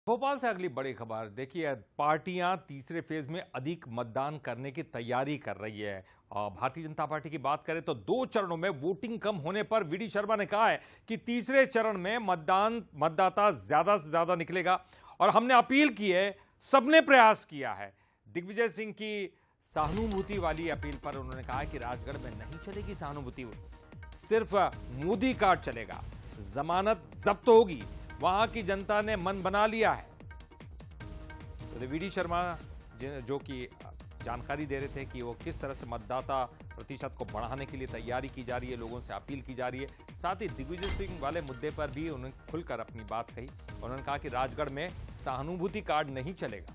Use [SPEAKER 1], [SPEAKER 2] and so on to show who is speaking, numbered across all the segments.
[SPEAKER 1] भोपाल से अगली बड़ी खबर देखिए, पार्टियां तीसरे फेज में अधिक मतदान करने की तैयारी कर रही है। और भारतीय जनता पार्टी की बात करें तो 2 चरणों में वोटिंग कम होने पर वीडी शर्मा ने कहा है कि तीसरे चरण में मतदाता ज्यादा से ज्यादा निकलेगा। और हमने अपील की है, सबने प्रयास किया है। दिग्विजय सिंह की सहानुभूति वाली अपील पर उन्होंने कहा कि राजगढ़ में नहीं चलेगी सहानुभूति, सिर्फ मोदी कार्ड चलेगा, जमानत जब्त होगी। वहां की जनता ने मन बना लिया है। तो वीडी शर्मा जो कि जानकारी दे रहे थे कि वो किस तरह से मतदाता प्रतिशत को बढ़ाने के लिए तैयारी की जा रही है, लोगों से अपील की जा रही है। साथ ही दिग्विजय सिंह वाले मुद्दे पर भी उन्होंने खुलकर अपनी बात कही। उन्होंने कहा कि राजगढ़ में सहानुभूति कार्ड नहीं चलेगा।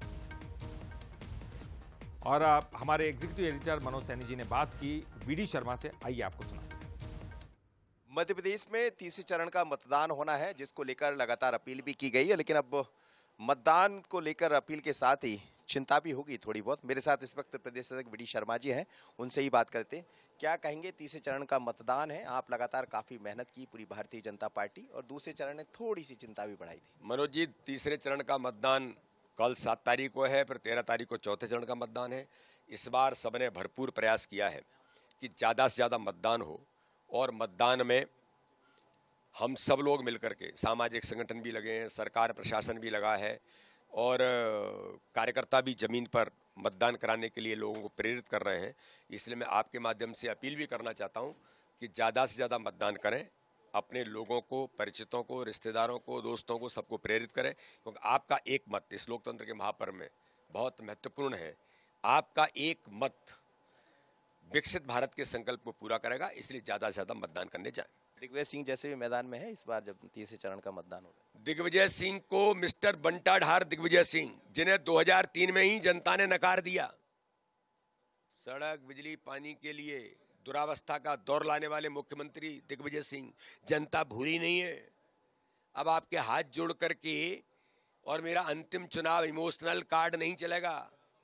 [SPEAKER 1] और हमारे एग्जीक्यूटिव एडिटर मनोज सैनी जी ने बात की वीडी शर्मा से, आइए आपको सुना।
[SPEAKER 2] मध्य प्रदेश में तीसरे चरण का मतदान होना है, जिसको लेकर लगातार अपील भी की गई है। लेकिन अब मतदान को लेकर अपील के साथ ही चिंता भी होगी थोड़ी बहुत। मेरे साथ इस वक्त प्रदेश अध्यक्ष वीडी शर्मा जी हैं, उनसे ही बात करते हैं। क्या कहेंगे, तीसरे चरण का मतदान है, आप लगातार काफी मेहनत की पूरी भारतीय जनता पार्टी, और दूसरे चरण ने थोड़ी सी चिंता भी बढ़ाई थी।
[SPEAKER 3] मनोज जी, तीसरे चरण का मतदान कल 7 तारीख को है, फिर 13 तारीख को चौथे चरण का मतदान है। इस बार सबने भरपूर प्रयास किया है कि ज़्यादा से ज़्यादा मतदान हो, और मतदान में हम सब लोग मिलकर के, सामाजिक संगठन भी लगे हैं, सरकार प्रशासन भी लगा है, और कार्यकर्ता भी जमीन पर मतदान कराने के लिए लोगों को प्रेरित कर रहे हैं। इसलिए मैं आपके माध्यम से अपील भी करना चाहता हूं कि ज़्यादा से ज़्यादा मतदान करें, अपने लोगों को, परिचितों को, रिश्तेदारों को, दोस्तों को, सबको प्रेरित करें, क्योंकि आपका एक मत इस लोकतंत्र के महापर्व में बहुत महत्वपूर्ण है। आपका एक मत विकसित भारत के संकल्प को पूरा करेगा, इसलिए ज़्यादा से ज़्यादा मतदान करने जाएं।
[SPEAKER 2] दिग्विजय सिंह जैसे भी मैदान में है इस बार जब तीसरे चरण का मतदान होगा।
[SPEAKER 3] दिग्विजय सिंह को मिस्टर बंटाढार दिग्विजय सिंह, जिन्हें 2003 में ही जनता ने नकार दिया, सड़क, बिजली, पानी के लिए दुरावस्था का दौर लाने वाले मुख्यमंत्री दिग्विजय सिंह, जनता भूली नहीं है। अब आपके हाथ जोड़ करके, और मेरा अंतिम चुनाव, इमोशनल कार्ड नहीं चलेगा।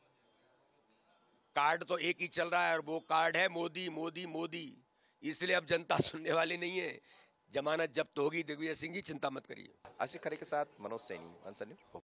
[SPEAKER 3] कार्ड तो एक ही चल रहा है, और वो कार्ड है मोदी मोदी मोदी। इसलिए अब जनता सुनने वाली नहीं है। जमानत जब्त होगी दिग्विजय सिंह जी, चिंता मत करिए।
[SPEAKER 2] आशीष खरे के साथ मनोज सैनी, आंसर न्यूज़।